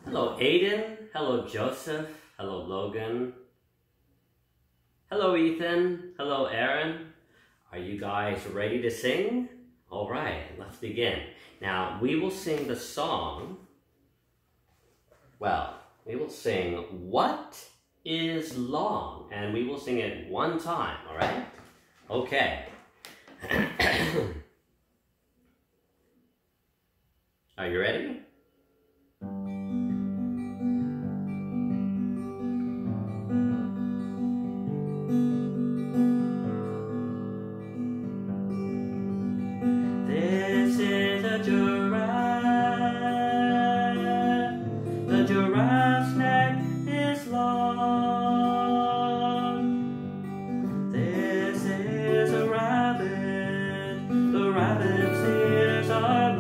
Hello, Aiden. Hello, Joseph. Hello, Logan. Hello, Ethan. Hello, Aaron. Are you guys ready to sing? All right, let's begin. Now, we will sing the song. Well, we will sing What is Long? And we will sing it one time, all right? Okay. Are you ready? This is a giraffe. The giraffe's neck is long. This is a rabbit. The rabbit's ears are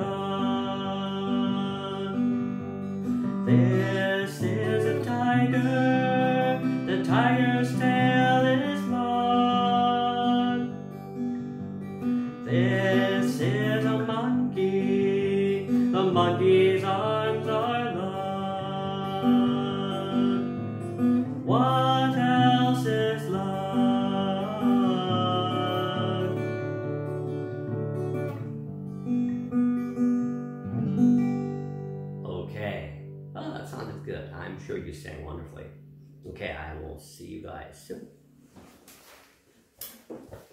long. This is a tiger. The tiger's tail is long. This is a monkey. The monkey's arms are long. What else is long? Okay. Oh, that sounded good. I'm sure you sang wonderfully. Okay, I will see you guys soon.